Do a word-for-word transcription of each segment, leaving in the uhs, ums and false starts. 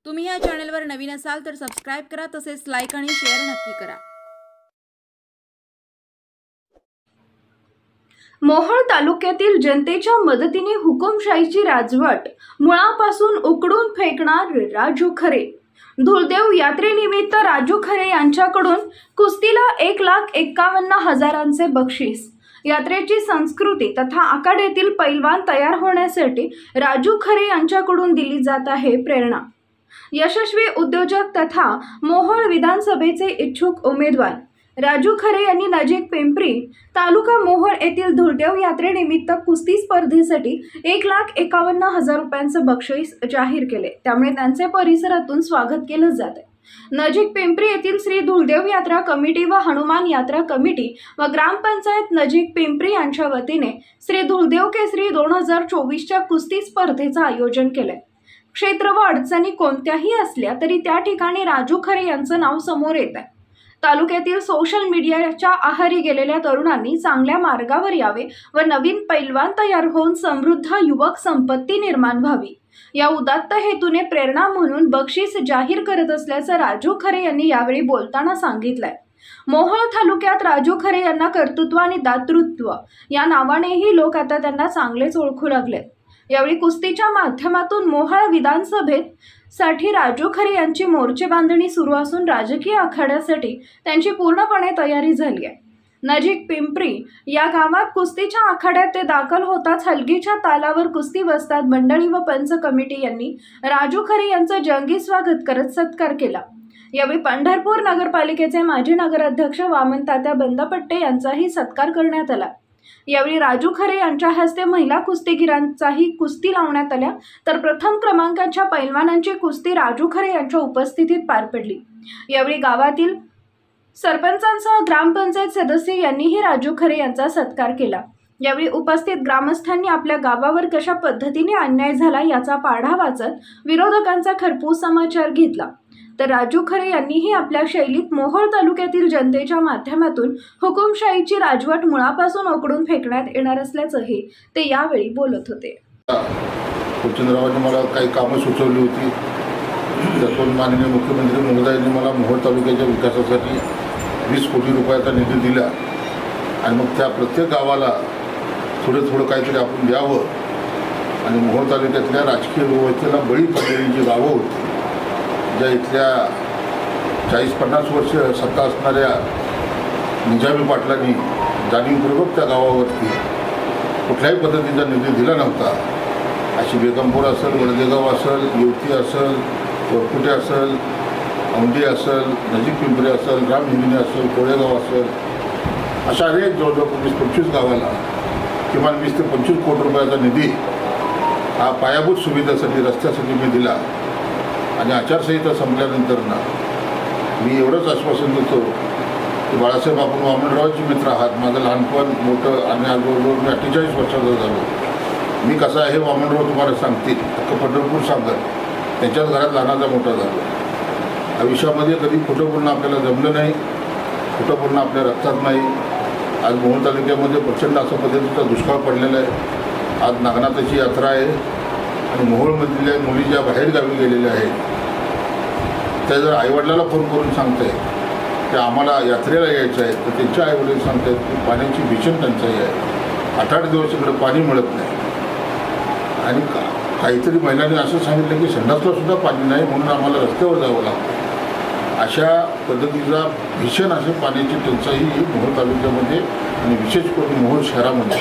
तुम्ही या चॅनलवर नवीन असाल तर सबस्क्राइब करा, तसेच लाईक आणि शेअर नक्की करा। मोहोळ तालुक्यातील जनतेच्या मदतीने हुकुमशाहीची राजवट मुळापासून उकडून फेकणार राजू खरे। धुळदेव यात्रेनिमित्त राजू खरे यांच्याकडून कुस्तीला एक लाख एक्कावन्न हजारांचे बक्षीस। यात्रेची संस्कृती तथा आखाड्यातील पैलवान तयार होण्यासाठी राजू खरे यांच्याकडून दिली जात आहे प्रेरणा। यशस्वी उद्योजक तथा मोहोळ विधानसभेचे इच्छुक उमेदवार राजू खरे यांनी नजीक पिंपरी तालुका मोहोळ येथील धुळदेव यात्रेनिमित्त कुस्ती स्पर्धेसाठी एक लाख एकावन्न हजार रुपयांचे बक्षीस जाहीर केले, त्यामुळे त्यांचे परिसरातून स्वागत केले जाते। नजीक पिंपरी येथील श्री धुळदेव यात्रा कमिटी व हनुमान यात्रा कमिटी व ग्रामपंचायत नजीक पिंपरी यांच्या वतीने श्री धुळदेव केसरी दोन हजार चोवीसच्या कुस्ती स्पर्धेचे आयोजन केले। क्षेत्र व अडचणी कोणत्याही असल्या तरी त्या ठिकाणी राजू खरे यांचे नाव समोर येत आहे। तालुक्यातील सोशल मीडियाच्या आहारी गेलेल्या तरुणांनी चांगल्या मार्गावर यावे व नवीन पैलवान तयार होऊन समृद्ध युवक संपत्ती निर्माण व्हावी, या उदात्त हेतूने प्रेरणा म्हणून बक्षीस जाहीर करत असल्याचं राजू खरे यांनी यावेळी बोलताना सांगितलंय। मोहोळ तालुक्यात राजू खरे यांना कर्तृत्व आणि दातृत्व या नावानेही लोक आता त्यांना चांगलेच ओळखू लागले। यावेळी कुस्तीच्या माध्यमातून मोहोळ विधानसभेत साठी राजू खरे यांची मोर्चे बांधणी सुरू असून राजकीय आखाड्यासाठी त्यांची पूर्णपणे तयारी झाली आहे। नजीक पिंपरी या गावात कुस्तीच्या आखाड्यात ते दाखल होताच हलगीच्या तालावर कुस्ती वस्ताद मंडळी व पंच कमिटी यांनी राजू खरे यांचं जंगी स्वागत करत सत्कार केला। यावेळी पंढरपूर नगरपालिकेचे माजी नगराध्यक्ष वामन तात्या बंदपट्टे यांचाही सत्कार करण्यात आला। यावेळी राजू खरे यांच्या हस्ते महिला कुस्तीगीरांचाही कुस्ती लावण्यात आल्या, तर प्रथम क्रमांकाच्या पैलवानांची कुस्ती राजू खरे यांच्या उपस्थितीत पार पडली। यावेळी गावातील सरपंचांसह ग्रामपंचायत सदस्य यांनीही राजू खरे यांचा सत्कार केला। यावेळी उपस्थित ग्रामस्थांनी आपल्या गावावर कशा पद्धतीने अन्याय झाला याचा पाढा वाचत विरोधकांचा खरपूस समाचार घेतला, तर राजू खरे यांनीही आपल्या शैलीत मोहोळ तालुक्यातील जनतेच्या माध्यमातून हुकुमशाहीची राजवट मुळापासून उकडून फेकण्यात येणार असल्याचंही ते यावेळी बोलत होते। कुचंद्ररावांनी मला काही कामं सुचवली होती, त्यातून माननीय मुख्यमंत्री महोदयांनी मला मोहोळ तालुक्याच्या विकासासाठी वीस कोटी रुपयाचा निधी दिला आणि मग त्या प्रत्येक गावाला थोडं थोडं काहीतरी आपण द्यावं आणि मोहोळ तालुक्यातल्या राजकीय व्यवस्थेला बळी पडलेली जी गावं होती, ज्या इथल्या चाळीस पन्नास वर्ष सत्ता असणाऱ्या निजामी पाटलांनी जाणीवपूर्वक त्या गावावरती कुठल्याही पद्धतीचा निधी दिला नव्हता, अशी बेगमपूर असेल, वडदेगाव असेल, येवती असेल, वरकुटे असेल, औंढी असेल, नजीक पिंपरी असेल, रामहिंगिनी असेल, कोळेगाव असेल, अशा अनेक जवळजवळ वीस पंचवीस गावाला किमान वीस ते पंचवीस कोटी रुपयाचा निधी हा पायाभूत सुविधेसाठी रस्त्यासाठी मी दिला। आणि आचारसंहिता संपल्यानंतर ना मी एवढंच आश्वासन देतो की बाळासाहेब आपण वामनरावांचे मित्र आहात, माझं लहानपण मोठं आणि आजवळ मी अठ्ठेचाळीस वर्षाचा झालो, मी कसा आहे वामनराव तुम्हाला सांगतील, अख्खं पंढरपूर सांगत त्यांच्याच घरात लहानाचा मोठा झालो। आयुष्यामध्ये कधी खोटं बोलणं आपल्याला जमलं नाही, खोटं बोलणं आपल्या रक्तात नाही। आज मोहोळ तालुक्यामध्ये प्रचंड अशा पद्धतीचा दुष्काळ पडलेला आहे। आज नागनाथाची यात्रा आहे आणि मोहोळमधल्या मुली ज्या बाहेरगावी गेलेल्या आहेत त्या जर आईवडिलाला फोन करून सांगत आहेत की आम्हाला यात्रेला यायचं आहे, तर त्यांच्या आईवडील सांगत आहेत की पाण्याची भीषण टंचाई आहे, आठ आठ दिवस इकडे पाणी मिळत नाही। आणि का काहीतरी महिलांनी असं सांगितलं की संडासला सुद्धा पाणी नाही, म्हणून आम्हाला रस्त्यावर जावं लागतं। अशा पद्धतीचा भीषण असे पाण्याची टंचाई ही मोहोळ तालुक्यामध्ये आणि विशेष करून मोहोळ शहरामध्ये।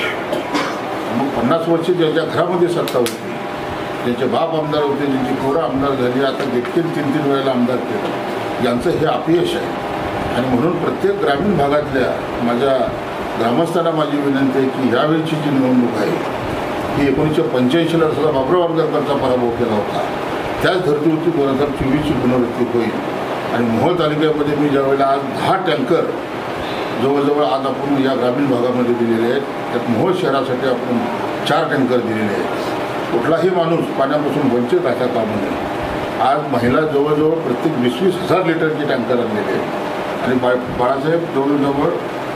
मग पन्नास वर्षे ज्याच्या घरामध्ये सत्ता होती, ज्यांचे बाप आमदार होते, ज्यांची पोरं आमदार झाली, आता देखील तीन तीन वेळेला आमदार केलं, यांचं हे अपयश आहे। आणि म्हणून प्रत्येक ग्रामीण भागातल्या माझ्या ग्रामस्थांना माझी विनंती आहे की यावेळीची जी निवडणूक आहे ही एकोणीसशे पंच्याऐंशीला सुद्धा बाबुराव आंबेडकरांचा पराभव केला होता, त्याच धर्तीवरती दोन हजार चोवीसची पुनरावृत्ती होईल। आणि मोहोळ तालुक्यामध्ये मी ज्यावेळेला आज दहा टँकर जवळजवळ आज आपण या ग्रामीण भागामध्ये दिलेले आहेत, त्यात मोहोळ शहरासाठी आपण चार टँकर दिलेले आहेत। कुठलाही माणूस पाण्यापासून वंचित राहता कामा नये। आज महिला जवळजवळ प्रत्येक वीस वीस हजार लिटरचे टँकर आणलेले आहेत आणि बा बाळासाहेब जवळजवळ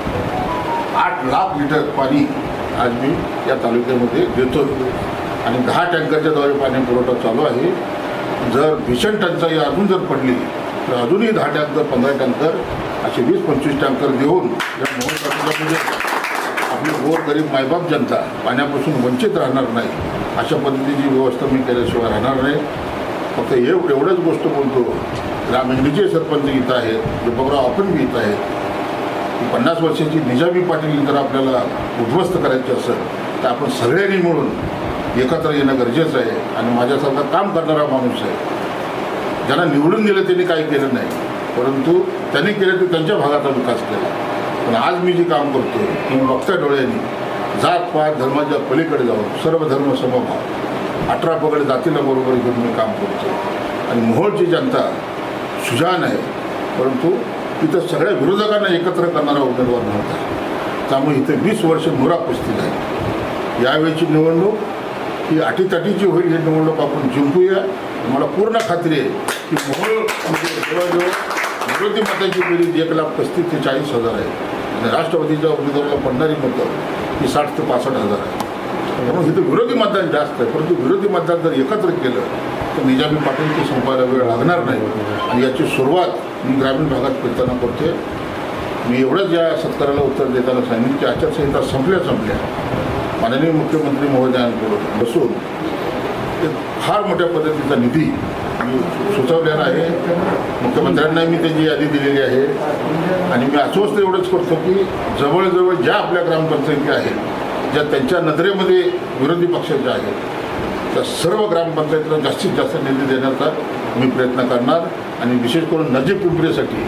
आठ लाख लिटर पाणी आज मी या तालुक्यामध्ये देतो आणि दहा टँकरच्या द्वारे पाणी पुरवठा चालू आहे। जर भीषण टंचाई अजून जर पडली तर अजूनही दहा टँकर पंधरा टँकर असे वीस पंचवीस टँकर देऊन या मोहोळ तालुक्यामध्ये आपली गोरगरीब मायबाप जनता पाण्यापासून वंचित राहणार नाही अशा पद्धतीची व्यवस्था मी केल्याशिवाय राहणार नाही. फक्त हे एवढंच गोष्ट बोलतो, ग्रामीणचे सरपंच इथं आहेत, दीपकराव आपण बी इथं आहेत. पन्नास वर्षाची निजामी पाटील जर आपल्याला उद्ध्वस्त करायची असेल तर आपण सगळ्यांनी मिळून एकत्र येणं गरजेचं आहे. आणि माझ्यासारखा काम करणारा माणूस आहे, ज्यांना निवडून दिलं त्यांनी काही केलं नाही, परंतु त्यांनी केलं तर त्यांच्या भागाचा विकास केला. पण आज मी जे काम करतो मी बघत्या डोळ्यांनी जात पात धर्माच्या पलीकडे जाऊन सर्व धर्म समभाव अठरा पगड जातीला बरोबर घेऊन मी काम करतो. आणि मोहोळची जनता सुजाण आहे, परंतु इथं सगळ्या विरोधकांना एकत्र करणारा उमेदवार नव्हता. त्यामुळे इथे वीस वर्ष मुरा कुस्ती आहे. यावेळीची निवडणूक ही अटीतटीची होईल. ही निवडणूक आपण जिंकूया. मला पूर्ण खात्री आहे की मोहोळमध्ये जवळजवळ विरोधी मतांची बेरीज एक लाख पस्तीस ते चाळीस हजार आहे आणि राष्ट्रवादीच्या उमेदवाराला पडणारी मतं ही साठ ते पासष्ट हजार आहे. म्हणून इथं विरोधी मतदान जास्त आहे, परंतु विरोधी मतदान जर एकत्र केलं तर निजामी पाटीलची संपायला वेळ लागणार नाही. आणि याची सुरुवात मी ग्रामीण भागात फिरताना करते. मी एवढंच या सत्काराला उत्तर देताना सांगितलं की आचारसंहिता संपल्या संपल्या माननीय मुख्यमंत्री महोदयांकडून बसून एक फार मोठ्या पद्धतीचा निधी मी सुचवलेला आहे. मुख्यमंत्र्यांनाही मी त्याची यादी दिलेली आहे. आणि मी आश्वस्त एवढंच करतो की जवळजवळ ज्या आपल्या ग्रामपंचायती आहेत, ज्या त्यांच्या नजरेमध्ये विरोधी पक्षाच्या आहेत, त्या सर्व ग्रामपंचायतीला जास्तीत जास्त निधी देण्याचा मी प्रयत्न करणार. आणि विशेष करून नजीक पिंपरीसाठी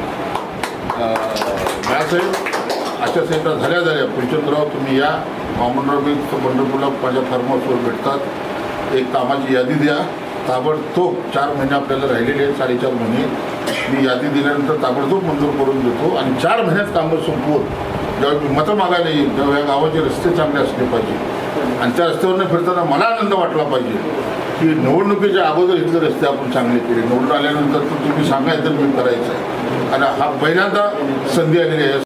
बाळासाहेब आचारसंहिता झाल्या झाल्या फुलचंदराव तुम्ही या वामनराव पंढरपूरला माझ्या फार्म हाऊसवर भेटतात. एक कामाची यादी द्या ताबडतोब. चार महिने आपल्याला राहिलेले आहेत, साडेचार महिने. मी यादी दिल्यानंतर ताबडतोब मंजूर करून देतो. आणि चार महिन्यात कामं संपवून जेव्हा मी मतं मागायला येईल तेव्हा या गावाचे रस्ते चांगले असले पाहिजे. आणि त्या रस्त्यावरनं फिरताना मला आनंद वाटला पाहिजे की निवडणुकीच्या अगोदर इथले रस्ते आपण चांगले केले, निवडून आल्यानंतर तर तुम्ही सांगायचं मी करायचं आहे. आणि हा पहिल्यांदा संधी आलेली आहे.